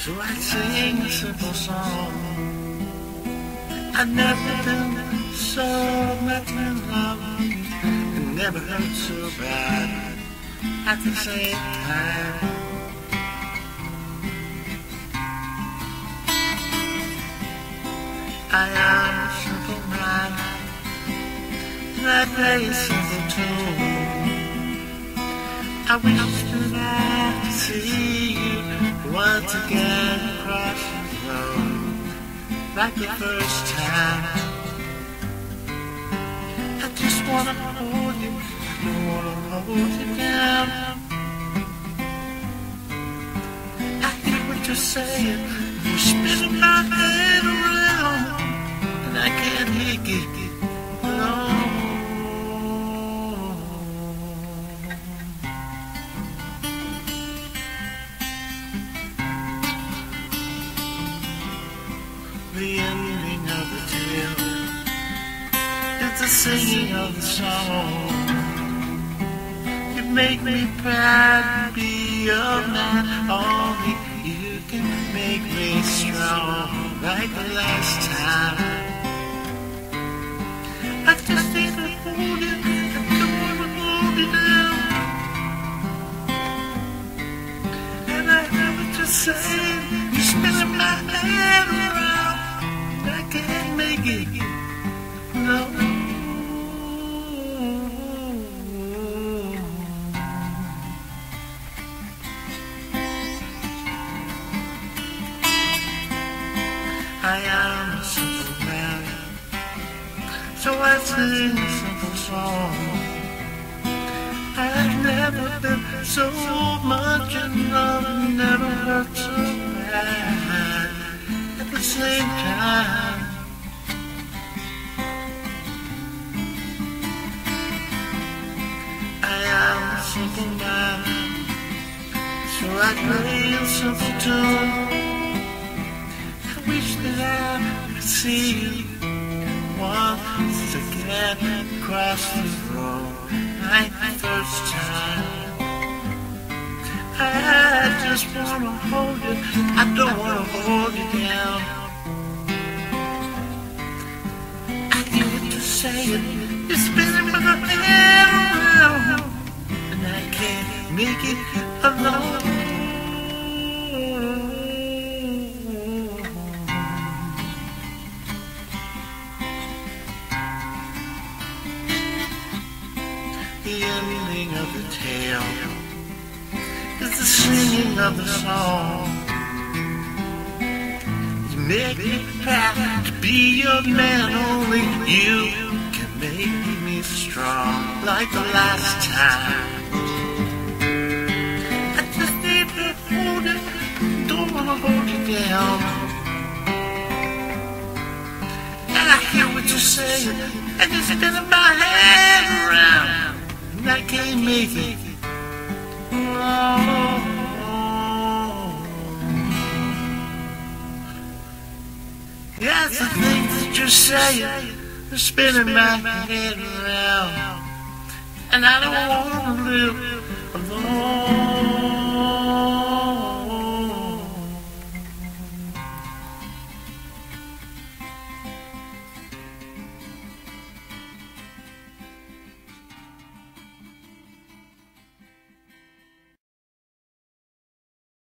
So I sing a simple song. I've never been so much in love, and never hurt so bad at the same time. I am a simple man, and I play a simple tune. I wish that I could see you once again across the road, like the first time. I just wanna hold you, I don't wanna hold you down. I hear what you're saying, you're spinning my head around, and I can't make it alone. The ending of the tale, it's the singing of the song. You make me proud to be your man. Only you can make me strong, like the last time. I just need to hold you, I don't wanna hold you down. And I hear what you're saying, you're spinning my head around. I can't make it, no. I am a simple man, so I sing a simple song. I've never been so much in love, never hurt so bad at the same time. I am a simple man, so I play a simple tune. I wish that I could see you once again across the road, like the first time. I just wanna hold you, I don't wanna hold you down. I hear what you're saying, you're spinning my head around, and I can't make it alone. The ending of the tale is the singing of the song. You make me proud to be your man. Only you can make me strong, like the last time. I just need to hold you, don't wanna hold you down. And I hear what you're saying, and you're spinning my head around, and I can't make it. Oh. Yes, the things that you're saying, they're spinning my head around, and I don't want to live alone.